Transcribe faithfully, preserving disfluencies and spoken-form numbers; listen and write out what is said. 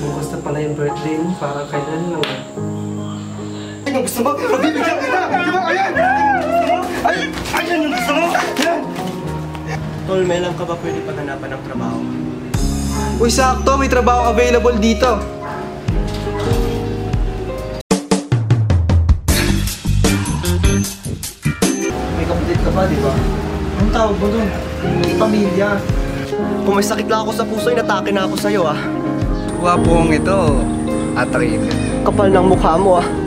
Bukas na pala yung birthday mo, parang kailan lang eh. Ay, ang gusto mo? Mabibigyan kita! Di ba? Ayan! Ay! Ayan ang gusto mo! Ayan! Tol, may lang ka ba pwede paghanapan ng trabaho? Uy, sakto! May trabaho available dito! May kapatid ka ba, di ba? Anong tawag mo dun? Pamilya. Kung may sakit lang ako sa puso, inatake na ako sa'yo ah. Wapong ito, Atrin. Kapal ng mukha mo ah.